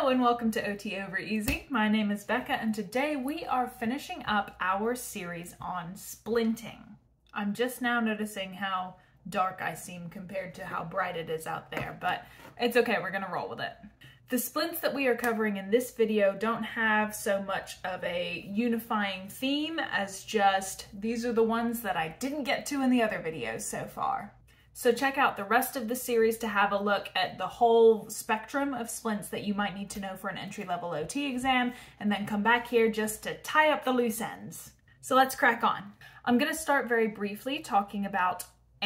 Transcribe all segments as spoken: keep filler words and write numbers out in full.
Hello and welcome to O T Over Easy. My name is Becca and today we are finishing up our series on splinting. I'm just now noticing how dark I seem compared to how bright it is out there, but it's okay, we're gonna roll with it. The splints that we are covering in this video don't have so much of a unifying theme as just these are the ones that I didn't get to in the other videos so far. So check out the rest of the series to have a look at the whole spectrum of splints that you might need to know for an entry-level O T exam, and then come back here just to tie up the loose ends. So let's crack on. I'm going to start very briefly talking about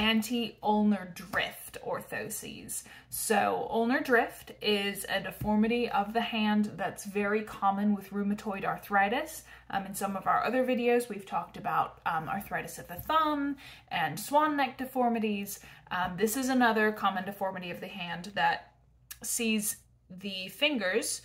anti-ulnar drift orthoses. So ulnar drift is a deformity of the hand that's very common with rheumatoid arthritis. Um, in some of our other videos, we've talked about um, arthritis of the thumb and swan neck deformities. Um, this is another common deformity of the hand that sees the fingers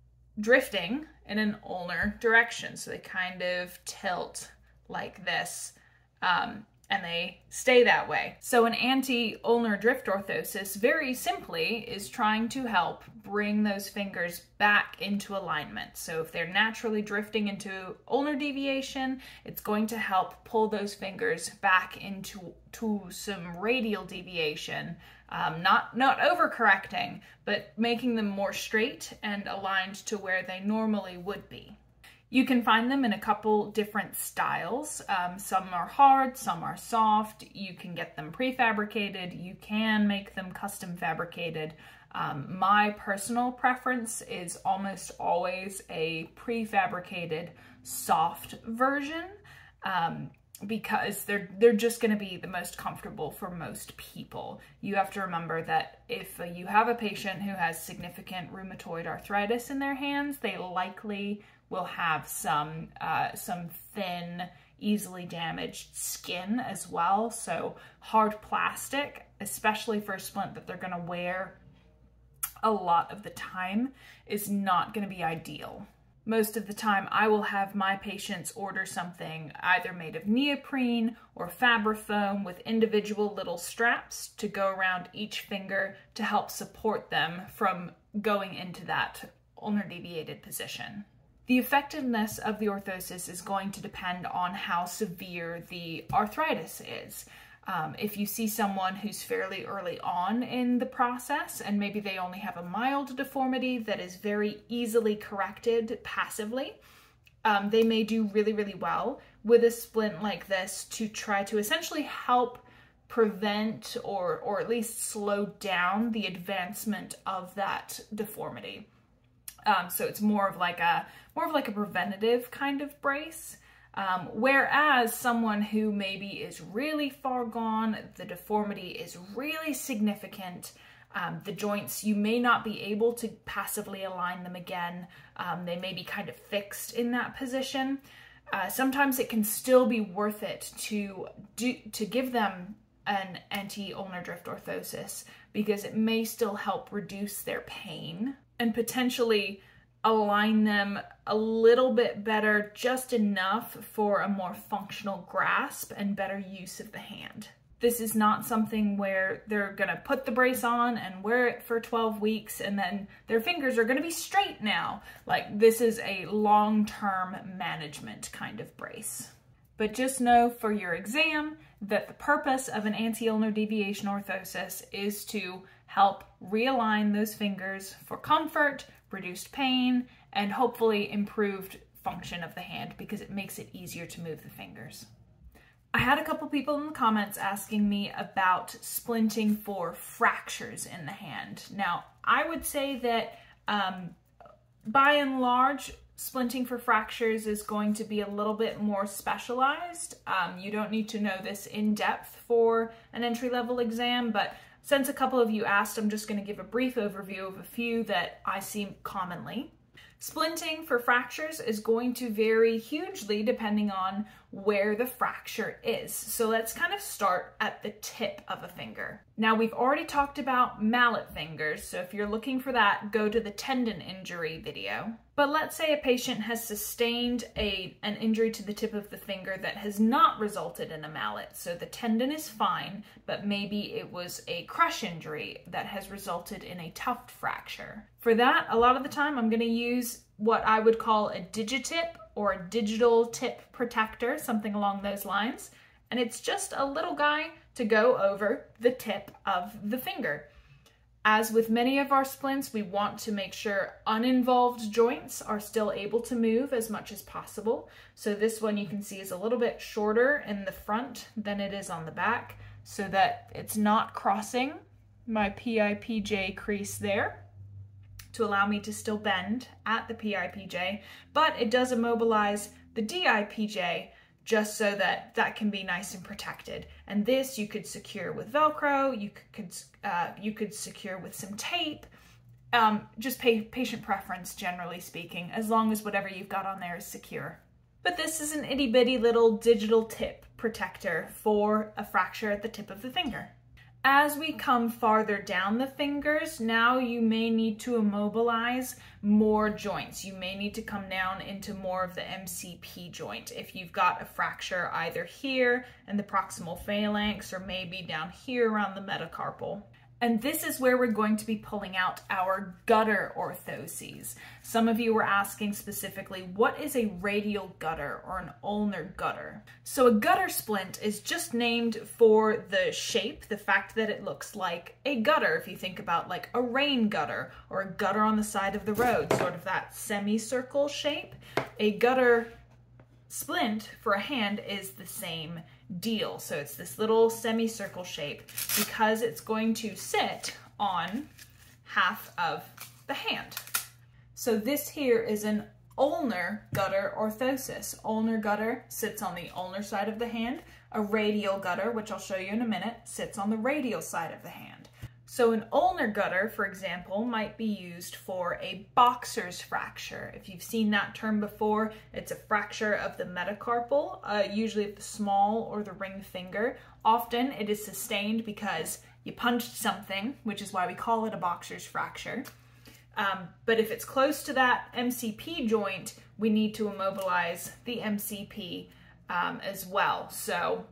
drifting in an ulnar direction. So they kind of tilt like this. Um, and they stay that way. So an anti-ulnar drift orthosis, very simply, is trying to help bring those fingers back into alignment. So if they're naturally drifting into ulnar deviation, it's going to help pull those fingers back into to some radial deviation, um, not, not overcorrecting, but making them more straight and aligned to where they normally would be. You can find them in a couple different styles. Um, some are hard, some are soft. You can get them prefabricated. You can make them custom fabricated. Um, my personal preference is almost always a prefabricated soft version um, because they're, they're just gonna be the most comfortable for most people. You have to remember that if uh, you have a patient who has significant rheumatoid arthritis in their hands, they likely will have some uh, some thin, easily damaged skin as well. So hard plastic, especially for a splint that they're gonna wear a lot of the time, is not gonna be ideal. Most of the time I will have my patients order something either made of neoprene or Fabrifoam with individual little straps to go around each finger to help support them from going into that ulnar deviated position. The effectiveness of the orthosis is going to depend on how severe the arthritis is. Um, if you see someone who's fairly early on in the process and maybe they only have a mild deformity that is very easily corrected passively, um, they may do really, really well with a splint like this to try to essentially help prevent or, or at least slow down the advancement of that deformity. Um, so it's more of like a more of like a preventative kind of brace. Um, whereas someone who maybe is really far gone, the deformity is really significant, um, the joints, you may not be able to passively align them again. Um, they may be kind of fixed in that position. Uh, sometimes it can still be worth it to do to give them an anti-ulnar drift orthosis because it may still help reduce their pain and potentially align them a little bit better, just enough for a more functional grasp and better use of the hand. This is not something where they're gonna put the brace on and wear it for twelve weeks and then their fingers are gonna be straight now. Like, this is a long-term management kind of brace. But just know for your exam that the purpose of an anti-ulnar deviation orthosis is to help realign those fingers for comfort, reduced pain, and hopefully improved function of the hand because it makes it easier to move the fingers. I had a couple people in the comments asking me about splinting for fractures in the hand. Now, I would say that um, by and large, splinting for fractures is going to be a little bit more specialized. Um, you don't need to know this in depth for an entry-level exam, but since a couple of you asked, I'm just going to give a brief overview of a few that I see commonly. Splinting for fractures is going to vary hugely depending on where the fracture is. So let's kind of start at the tip of a finger. Now we've already talked about mallet fingers, so if you're looking for that, go to the tendon injury video. But let's say a patient has sustained a, an injury to the tip of the finger that has not resulted in a mallet. So the tendon is fine, but maybe it was a crush injury that has resulted in a tuft fracture. For that, a lot of the time I'm going to use what I would call a digitip or a digital tip protector, something along those lines. And it's just a little guy to go over the tip of the finger. As with many of our splints, we want to make sure uninvolved joints are still able to move as much as possible. So this one you can see is a little bit shorter in the front than it is on the back, so that it's not crossing my P I P J crease there, to allow me to still bend at the P I P J, but it does immobilize the D I P J just so that that can be nice and protected. And this you could secure with Velcro, you could uh, you could secure with some tape, um, just pay, patient preference generally speaking, as long as whatever you've got on there is secure. But this is an itty bitty little digital tip protector for a fracture at the tip of the finger. As we come farther down the fingers, now you may need to immobilize more joints. You may need to come down into more of the M C P joint if you've got a fracture either here in the proximal phalanx or maybe down here around the metacarpal. And this is where we're going to be pulling out our gutter orthoses. Some of you were asking specifically, what is a radial gutter or an ulnar gutter? So a gutter splint is just named for the shape, the fact that it looks like a gutter. If you think about like a rain gutter or a gutter on the side of the road, sort of that semicircle shape. A gutter splint for a hand is the same deal. So it's this little semicircle shape because it's going to sit on half of the hand. So this here is an ulnar gutter orthosis. Ulnar gutter sits on the ulnar side of the hand. A radial gutter, which I'll show you in a minute, sits on the radial side of the hand. So an ulnar gutter, for example, might be used for a boxer's fracture. If you've seen that term before, it's a fracture of the metacarpal, uh, usually of the small or the ring finger. Often it is sustained because you punched something, which is why we call it a boxer's fracture. Um, but if it's close to that M C P joint, we need to immobilize the M C P um, as well. So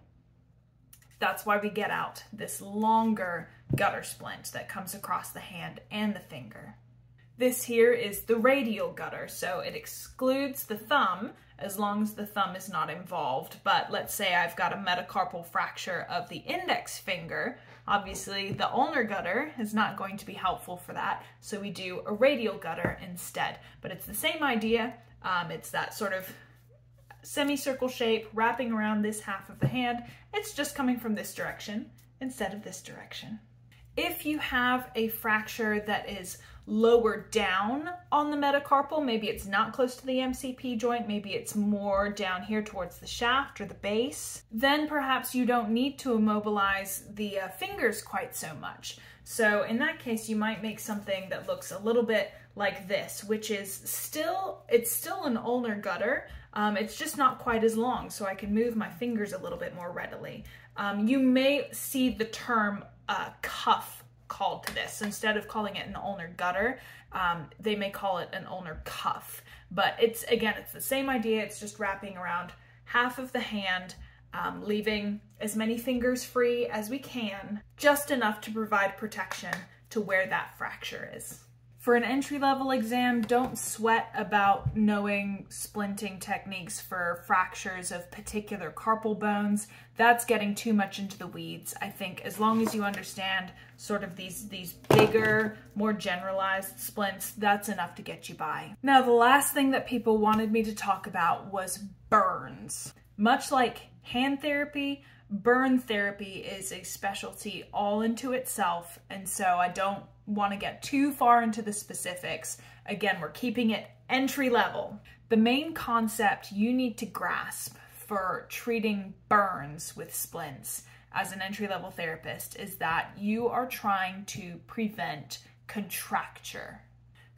that's why we get out this longer gutter splint that comes across the hand and the finger. This here is the radial gutter, so it excludes the thumb as long as the thumb is not involved. But let's say I've got a metacarpal fracture of the index finger. Obviously, the ulnar gutter is not going to be helpful for that, so we do a radial gutter instead. But it's the same idea. Um, it's that sort of semicircle shape wrapping around this half of the hand. It's just coming from this direction instead of this direction. If you have a fracture that is lower down on the metacarpal, maybe it's not close to the M C P joint, maybe it's more down here towards the shaft or the base, then perhaps you don't need to immobilize the uh, fingers quite so much. So in that case, you might make something that looks a little bit like this, which is still, it's still an ulnar gutter. Um, it's just not quite as long, so I can move my fingers a little bit more readily. Um, you may see the term uh, cuff called to this. Instead of calling it an ulnar gutter, um, they may call it an ulnar cuff. But it's, again, it's the same idea. It's just wrapping around half of the hand, um, leaving as many fingers free as we can, just enough to provide protection to where that fracture is. For an entry-level exam, don't sweat about knowing splinting techniques for fractures of particular carpal bones. That's getting too much into the weeds. I think as long as you understand sort of these, these bigger, more generalized splints, that's enough to get you by. Now, the last thing that people wanted me to talk about was burns. Much like hand therapy, burn therapy is a specialty all into itself, and so I don't want to get too far into the specifics. Again, we're keeping it entry level. The main concept you need to grasp for treating burns with splints as an entry-level therapist is that you are trying to prevent contracture.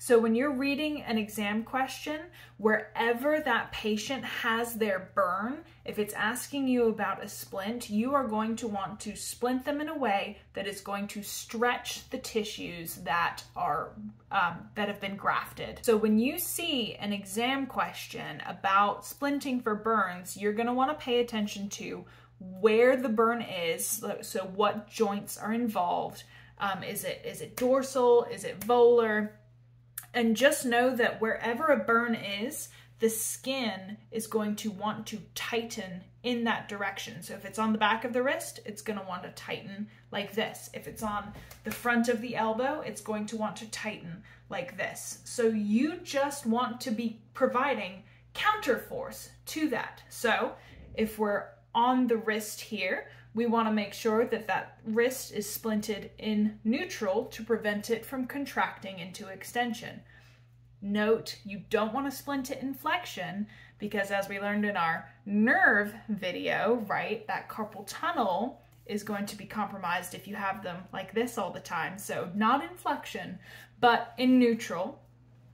So when you're reading an exam question, wherever that patient has their burn, if it's asking you about a splint, you are going to want to splint them in a way that is going to stretch the tissues that are um, that have been grafted. So when you see an exam question about splinting for burns, you're going to want to pay attention to where the burn is, so what joints are involved. Um, is it is it dorsal? Is it volar? And just know that wherever a burn is, the skin is going to want to tighten in that direction. So if it's on the back of the wrist, it's going to want to tighten like this. If it's on the front of the elbow, it's going to want to tighten like this. So you just want to be providing counterforce to that. So if we're on the wrist here, we want to make sure that that wrist is splinted in neutral to prevent it from contracting into extension. Note, you don't want to splint it in flexion because, as we learned in our nerve video, right, that carpal tunnel is going to be compromised if you have them like this all the time. So not in flexion, but in neutral.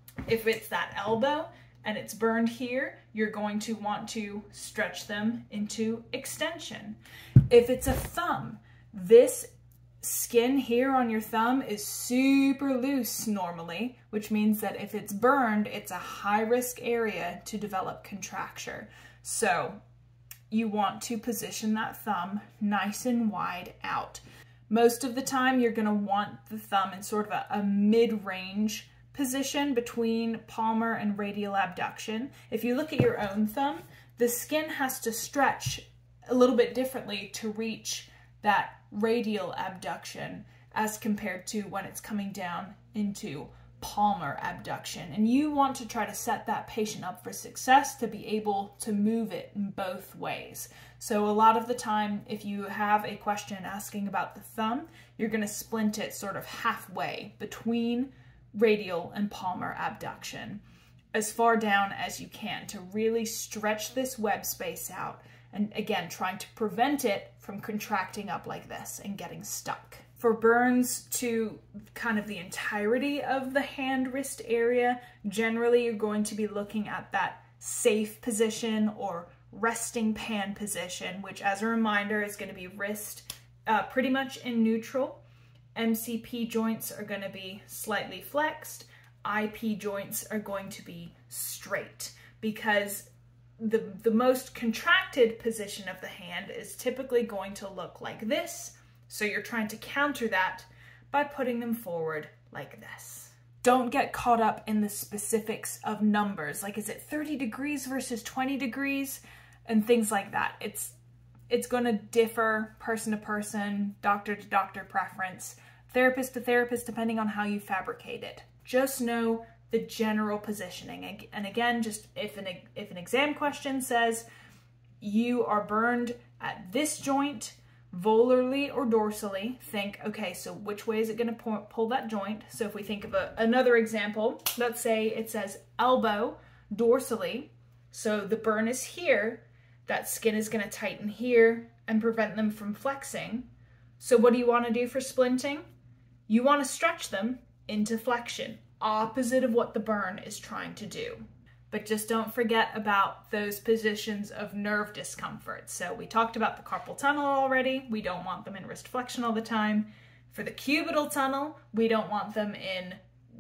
If it's that elbow and it's burned here, you're going to want to stretch them into extension. If it's a thumb, this skin here on your thumb is super loose normally, which means that if it's burned, it's a high risk area to develop contracture. So you want to position that thumb nice and wide out. Most of the time, you're going to want the thumb in sort of a, a mid-range position between palmar and radial abduction. If you look at your own thumb, the skin has to stretch a little bit differently to reach that radial abduction as compared to when it's coming down into palmar abduction. And you want to try to set that patient up for success to be able to move it in both ways. So a lot of the time, if you have a question asking about the thumb, you're going to splint it sort of halfway between radial and palmar abduction, as far down as you can, to really stretch this web space out. And again, trying to prevent it from contracting up like this and getting stuck. For burns to kind of the entirety of the hand wrist area, generally you're going to be looking at that safe position or resting pan position, which, as a reminder, is going to be wrist uh, pretty much in neutral. M C P joints are going to be slightly flexed. I P joints are going to be straight, because the, the most contracted position of the hand is typically going to look like this. So you're trying to counter that by putting them forward like this. Don't get caught up in the specifics of numbers. Like, is it thirty degrees versus twenty degrees and things like that? It's, it's going to differ person to person, doctor to doctor preference, therapist to therapist, depending on how you fabricate it. Just know the general positioning. And again, just if an, if an exam question says you are burned at this joint, volarly or dorsally, think, okay, so which way is it going to pull that joint? So if we think of a, another example, let's say it says elbow dorsally, so the burn is here, that skin is going to tighten here and prevent them from flexing. So what do you want to do for splinting? You want to stretch them into flexion, opposite of what the burn is trying to do. But just don't forget about those positions of nerve discomfort. So we talked about the carpal tunnel already. We don't want them in wrist flexion all the time. For the cubital tunnel, we don't want them in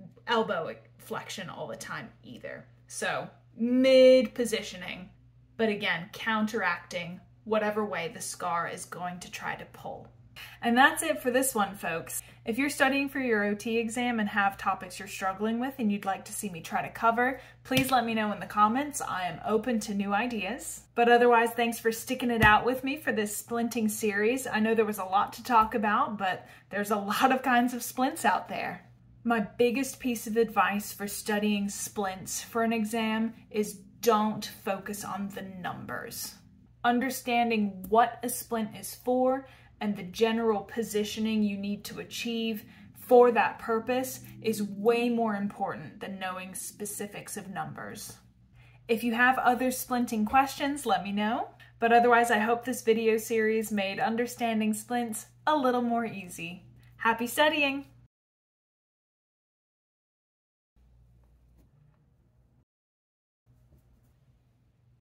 elbow flexion all the time either. So mid positioning, but again, counteracting whatever way the scar is going to try to pull. And that's it for this one, folks. If you're studying for your O T exam and have topics you're struggling with and you'd like to see me try to cover, please let me know in the comments. I am open to new ideas. But otherwise, thanks for sticking it out with me for this splinting series. I know there was a lot to talk about, but there's a lot of kinds of splints out there. My biggest piece of advice for studying splints for an exam is don't focus on the numbers. Understanding what a splint is for and the general positioning you need to achieve for that purpose is way more important than knowing specifics of numbers. If you have other splinting questions, let me know. But otherwise, I hope this video series made understanding splints a little more easy. Happy studying!